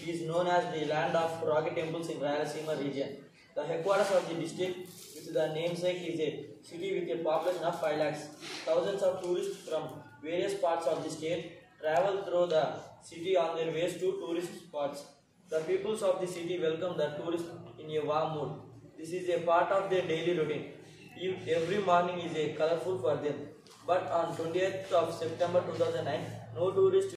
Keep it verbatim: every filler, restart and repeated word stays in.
is known as the land of rocky temples in Rayalaseema region. The headquarters of the district, with the namesake, is a city with a population of five lakhs. Thousands of tourists from various parts of the state travel through the city on their ways to tourist spots. The peoples of the city welcome the tourists in a warm mood. This is a part of their daily routine. Every morning is a colorful for them. But on twentieth of September two thousand nine, no tourist